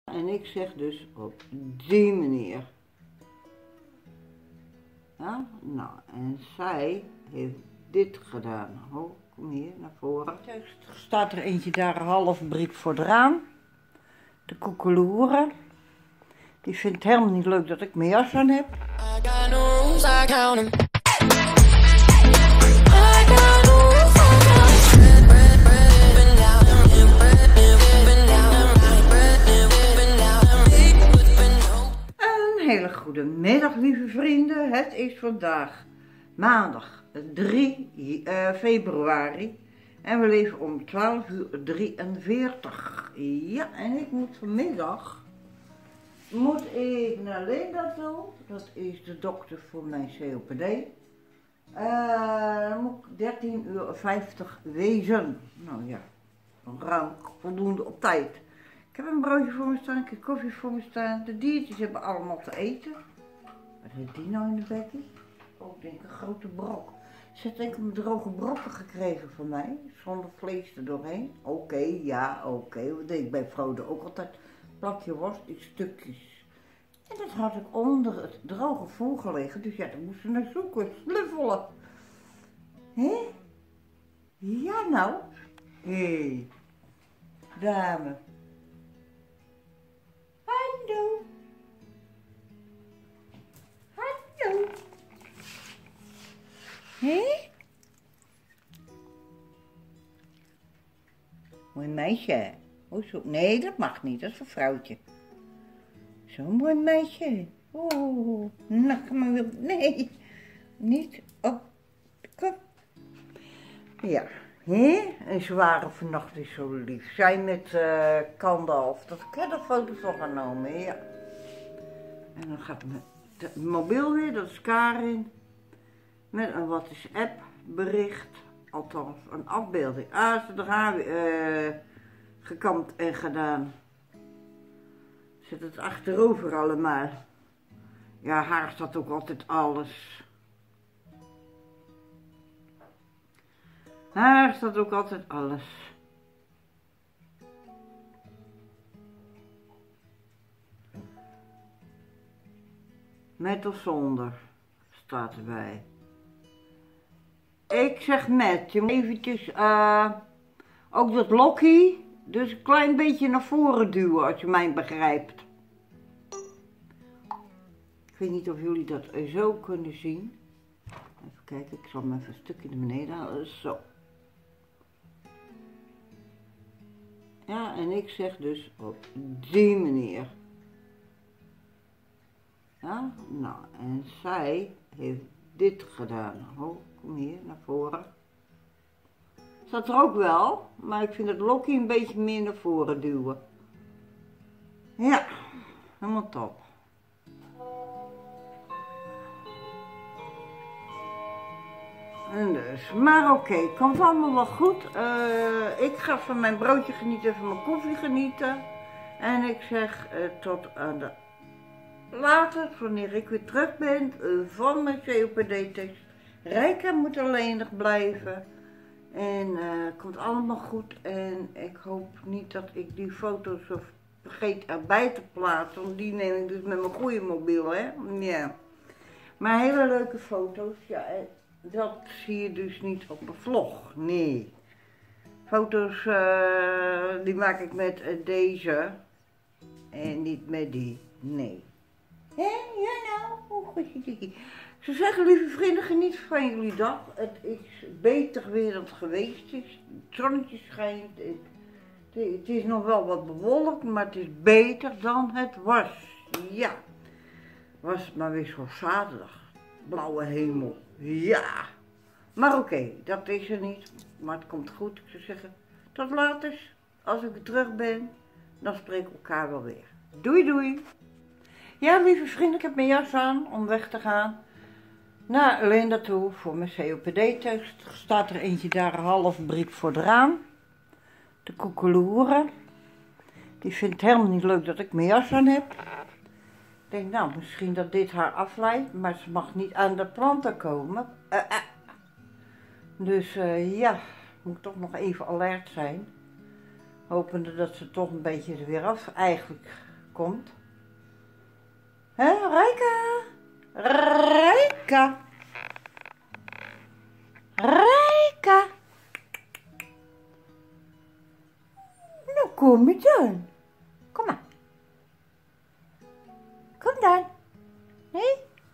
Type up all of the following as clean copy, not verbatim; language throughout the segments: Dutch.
En ik zeg dus op die manier. Ja, nou, en zij heeft dit gedaan. Oh, kom hier naar voren. Er staat er eentje daar half briek voor het raam. De koekeloeren. Die vindt het helemaal niet leuk dat ik mijn jas aan heb. Een hele goede middag, lieve vrienden. Het is vandaag maandag 3 februari. En we leven om 12:43. Ja, en ik moet vanmiddag naar Linda toe. Dat is de dokter voor mijn COPD. Dan moet ik 13:50 wezen. Nou ja, ruim voldoende op tijd. Ik heb een broodje voor me staan, ik heb koffie voor me staan. De diertjes hebben allemaal te eten. Wat heeft die nou in de bekkie? Oh, ik denk een grote brok. Ze heeft denk ik een droge brokken gekregen van mij, zonder vlees er doorheen. Oké, ja, oké. Dat deed ik bij Frode ook altijd. Plakje worst in stukjes. En dat had ik onder het droge voer gelegen, dus ja, daar moesten ze naar zoeken, snuffelen. Hé? Ja nou. Hé, dame. Hallo. Hallo. Hé? Mooi meisje. Oh, zo. Nee, dat mag niet, dat is voor vrouwtje. Zo'n mooi meisje. Oh, nou, maar wil. Nee, niet op. Kom. Ja, hè? En ze waren vannacht weer zo lief. Zij met Kandalf. Dat ik heb er foto's van genomen, ja. En dan gaat mijn mobiel weer, dat is Karin. Met een WhatsApp bericht. Althans, een afbeelding. Ah, ze haar weer gekamd en gedaan. Zit het achterover allemaal. Ja, haar staat ook altijd alles. Haar staat ook altijd alles. Met of zonder, staat erbij. Ik zeg met, je moet eventjes ook dat lokkie, dus een klein beetje naar voren duwen als je mij begrijpt. Ik weet niet of jullie dat zo kunnen zien. Even kijken, ik zal hem even een stukje naar beneden halen, zo. Ja, en ik zeg dus op die manier. Ja, nou, en zij heeft dit gedaan. Oh, kom hier naar voren. Staat er ook wel, maar ik vind het lokkie een beetje meer naar voren duwen. Ja, helemaal top. En dus, maar oké, komt allemaal wel goed. Ik ga van mijn broodje genieten, van mijn koffie genieten. En ik zeg tot aan de later, wanneer ik weer terug ben van mijn COPD-test. Rijka moet alleenig blijven. En komt allemaal goed. En ik hoop niet dat ik die foto's vergeet erbij te plaatsen. Want die neem ik dus met mijn goede mobiel, hè. Ja. Maar hele leuke foto's. Ja, dat zie je dus niet op een vlog. Nee. Foto's die maak ik met deze. En niet met die. Nee. Hé, ja nou. Oh, goedje. Ik zou zeggen, lieve vrienden, geniet van jullie dag. Het is beter weer dan het geweest is. Het zonnetje schijnt. Het is nog wel wat bewolkt, maar het is beter dan het was. Ja. Was het maar weer zo'n zaterdag. Blauwe hemel. Ja. Maar oké, dat is er niet. Maar het komt goed. Ik zou zeggen, tot later. Als ik weer terug ben, dan spreken we elkaar wel weer. Doei doei. Ja, lieve vrienden, ik heb mijn jas aan om weg te gaan naar Linda toe voor mijn COPD-test. Er staat er eentje daar half briek voor het raam. De koekeloeren. Die vindt het helemaal niet leuk dat ik mijn jas aan heb. Ik denk, nou, misschien dat dit haar afleidt, maar ze mag niet aan de planten komen. Dus ja, moet toch nog even alert zijn. Hopende dat ze toch een beetje er weer af. Eigenlijk komt. Hé, Rijka? Rijka? Rijka? Nou, kom je dan. Kom maar. Kom dan. Nee?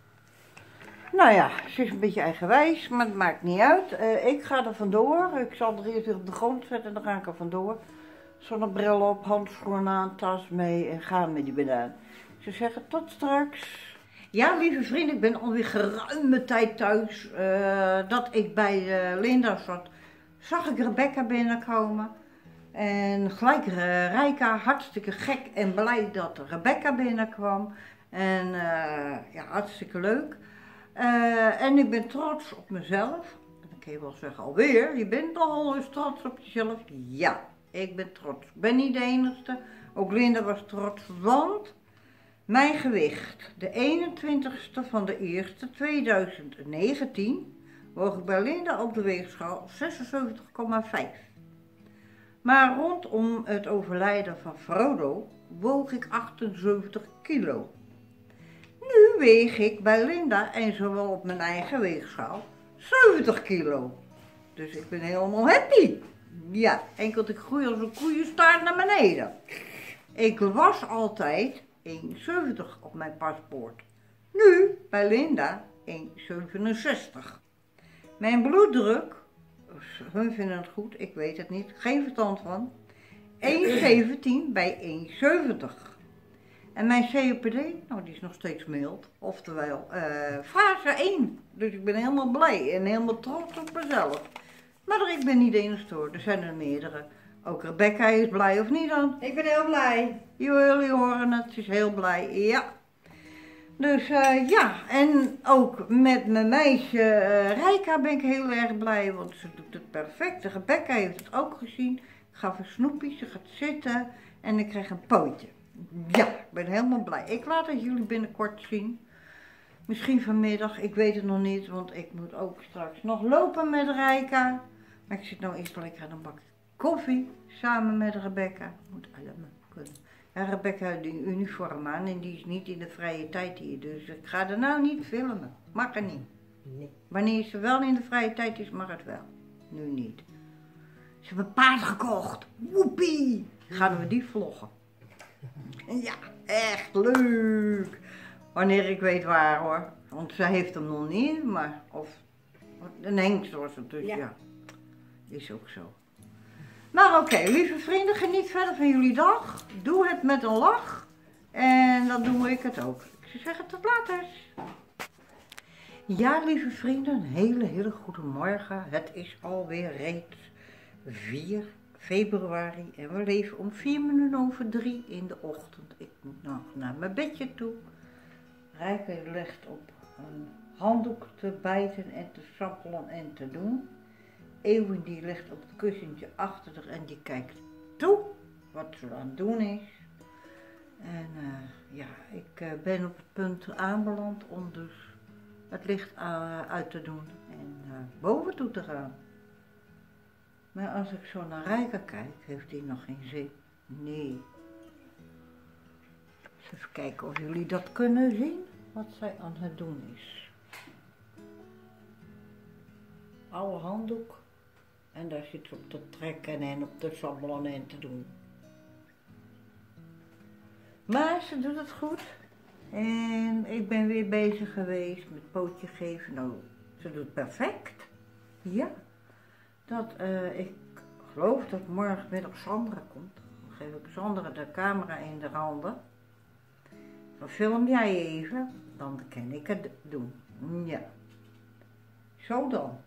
Nou ja, ze is een beetje eigenwijs, maar het maakt niet uit. Ik ga er vandoor. Ik zal er eerst weer op de grond zetten en dan ga ik er vandoor. Zonnebril op, handschoenen aan, tas mee en gaan met die banaan. Ze zeggen tot straks. Ja, lieve vrienden, ik ben alweer geruime tijd thuis. Dat ik bij Linda zat, zag ik Rebecca binnenkomen. En gelijk Rijka, hartstikke gek en blij dat Rebecca binnenkwam. En ja, hartstikke leuk. En ik ben trots op mezelf. En dan kun je wel zeggen, alweer, je bent al eens trots op jezelf. Ja, ik ben trots. Ik ben niet de enige. Ook Linda was trots, want mijn gewicht, de 21ste van de 1e 2019, woog ik bij Linda op de weegschaal 76,5. Maar rondom het overlijden van Frodo woog ik 78 kilo. Nu weeg ik bij Linda en zowel op mijn eigen weegschaal 70 kilo. Dus ik ben helemaal happy. Ja, enkel ik groei als een koeienstaart naar beneden. Ik was altijd 1,70 op mijn paspoort. Nu bij Linda 1,67. Mijn bloeddruk, hun vinden het goed, ik weet het niet, geen verstand van, 1,17 bij 1,70. En mijn COPD, nou die is nog steeds mild, oftewel fase 1. Dus ik ben helemaal blij en helemaal trots op mezelf. Maar ik ben niet de enige hoor, er zijn er meerdere. Ook Rebecca is blij of niet dan? Ik ben heel blij. Jullie horen het, ze is heel blij, ja. Dus ja, en ook met mijn meisje Rijka ben ik heel erg blij, want ze doet het perfect. Rebecca heeft het ook gezien. Ik gaf haar snoepjes, ze gaat zitten en ik krijg een pootje. Ja, ik ben helemaal blij. Ik laat het jullie binnenkort zien. Misschien vanmiddag, ik weet het nog niet, want ik moet ook straks nog lopen met Rijka. Maar ik zit nou eerst lekker aan een bak koffie, samen met Rebecca. Moet allemaal kunnen. Ja, Rebecca heeft een uniform aan en die is niet in de vrije tijd hier, dus ik ga er nou niet filmen. Mag er niet. Nee. Wanneer ze wel in de vrije tijd is, mag het wel. Nu niet. Ze hebben een paard gekocht. Woepie! Gaan we die vloggen. Ja, echt leuk. Wanneer ik weet waar hoor. Want ze heeft hem nog niet, maar of een hengst was het dus ja. Is ook zo. Maar oké, lieve vrienden, geniet verder van jullie dag. Doe het met een lach. En dan doe ik het ook. Ik zou zeggen tot later. Ja, lieve vrienden, een hele goede morgen. Het is alweer reeds 4 februari en we leven om 3:04 in de ochtend. Ik moet nog naar mijn bedje toe. Rijka legt op een handdoek te bijten en te sappelen en te doen. Eeuwen die ligt op het kussentje achter haar en die kijkt toe wat ze aan het doen is. En ja, ik ben op het punt aanbeland om dus het licht uit te doen en boven toe te gaan. Maar als ik zo naar Rijka kijk, heeft hij nog geen zin. Nee. Dus even kijken of jullie dat kunnen zien, wat zij aan het doen is. Oude handdoek. En daar zit ze op te trekken en op te sabbelen en te doen. Maar ze doet het goed. En ik ben weer bezig geweest met pootje geven. Nou, ze doet het perfect. Ja. Ik geloof dat morgenmiddag Sandra komt. Dan geef ik Sandra de camera in de handen. Dan film jij even. Dan kan ik het doen. Ja. Zo dan.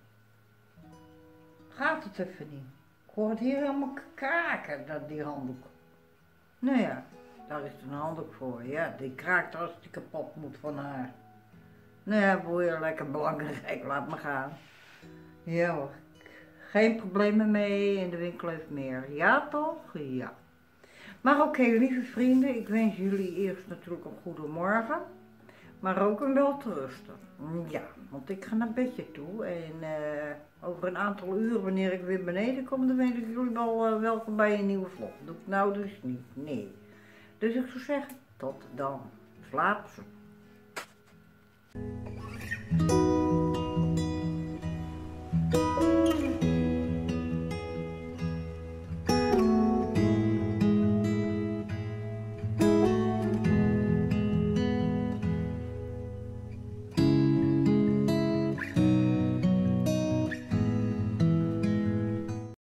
Gaat het even niet. Ik hoor het hier helemaal kraken, die handdoek. Nou ja, daar is een handdoek voor. Ja, die kraakt als die kapot moet van haar. Nou ja, word je lekker belangrijk, laat me gaan. Ja hoor, geen problemen mee en de winkel heeft meer. Ja toch? Ja. Maar oké, lieve vrienden, ik wens jullie eerst natuurlijk een goede morgen. Maar ook een welterusten. Ja, want ik ga naar bedje toe en over een aantal uren wanneer ik weer beneden kom, dan weten jullie wel welkom bij een nieuwe vlog. Doe ik nou dus niet, nee. Dus ik zou zeggen, Tot dan. Slaap.